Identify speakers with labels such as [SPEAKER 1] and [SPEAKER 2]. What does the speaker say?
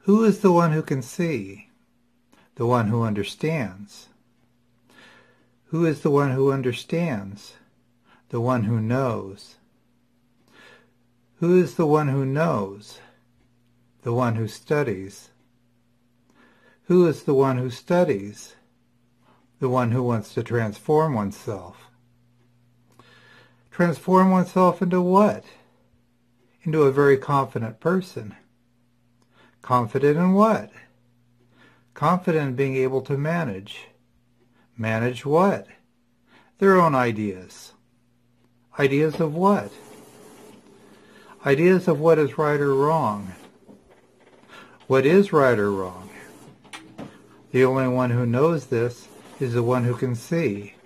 [SPEAKER 1] Who is the one who can see? The one who understands. Who is the one who understands? The one who knows. Who is the one who knows? The one who studies. Who is the one who studies? The one who wants to transform oneself. Transform oneself into what? Into a very confident person. Confident in what? Confident in being able to manage. Manage what? Their own ideas. Ideas of what? Ideas of what is right or wrong. What is right or wrong? The only one who knows this is the one who can see.